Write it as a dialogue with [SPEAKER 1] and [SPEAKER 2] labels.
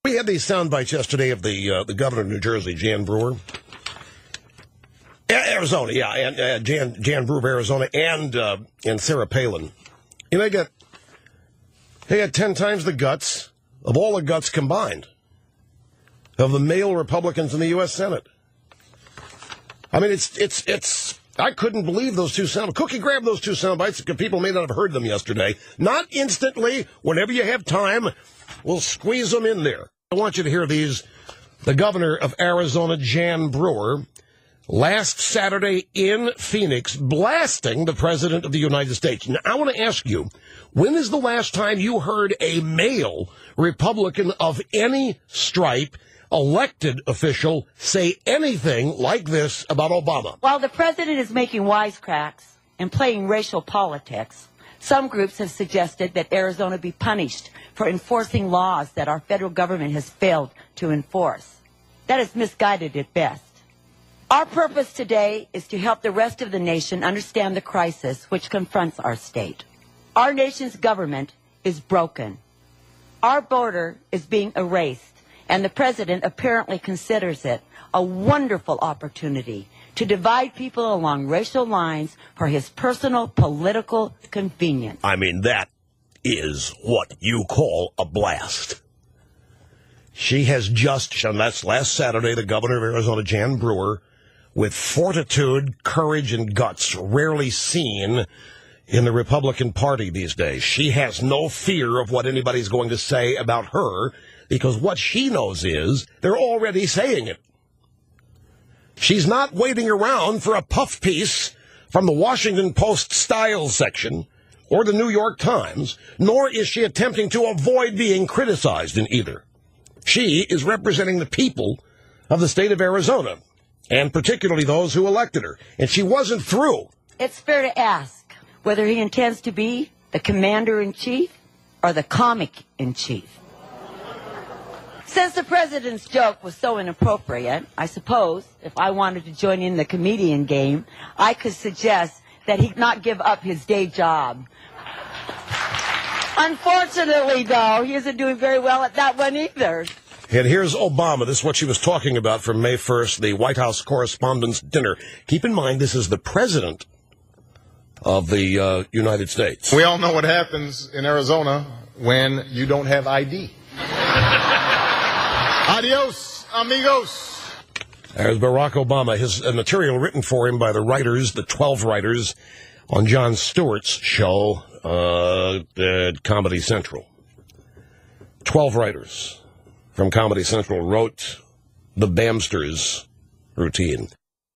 [SPEAKER 1] We had these sound bites yesterday of the governor of New Jersey, Jan Brewer. Arizona, yeah, and Jan Brewer of Arizona, and Sarah Palin. And they got 10 times the guts of all the guts combined of the male Republicans in the U.S. Senate. I mean, it's. I couldn't believe those two sound. Cookie grabbed those two sound bites because people may not have heard them yesterday. Not instantly. Whenever you have time, we'll squeeze them in there. I want you to hear these. The governor of Arizona, Jan Brewer, last Saturday in Phoenix, blasting the president of the United States. Now, I want to ask you, when is the last time you heard a male Republican of any stripe, elected official, say anything like this about Obama?
[SPEAKER 2] While the president is making wisecracks and playing racial politics, some groups have suggested that Arizona be punished for enforcing laws that our federal government has failed to enforce. That is misguided at best. Our purpose today is to help the rest of the nation understand the crisis which confronts our state. Our nation's government is broken. Our border is being erased, and the president apparently considers it a wonderful opportunity to divide people along racial lines for his personal political convenience.
[SPEAKER 1] I mean, that is what you call a blast. She has just shown, that's last Saturday, the governor of Arizona, Jan Brewer, with fortitude, courage, and guts rarely seen in the Republican Party these days. She has no fear of what anybody's going to say about her, because what she knows is they're already saying it. She's not waiting around for a puff piece from the Washington Post style section or the New York Times, nor is she attempting to avoid being criticized in either. She is representing the people of the state of Arizona, and particularly those who elected her. And she wasn't through.
[SPEAKER 2] It's fair to ask whether he intends to be the commander-in-chief or the comic-in-chief. Since the president's joke was so inappropriate, I suppose if I wanted to join in the comedian game, I could suggest that he not give up his day job. Unfortunately, though, he isn't doing very well at that one either.
[SPEAKER 1] And here's Obama. This is what she was talking about from May 1st, the White House Correspondents' Dinner. Keep in mind, this is the president of the United States.
[SPEAKER 3] We all know what happens in Arizona when you don't have ID. Adios, amigos.
[SPEAKER 1] There's Barack Obama. His material written for him by the writers, the 12 writers, on Jon Stewart's show at Comedy Central. 12 writers from Comedy Central wrote the Bamsters routine.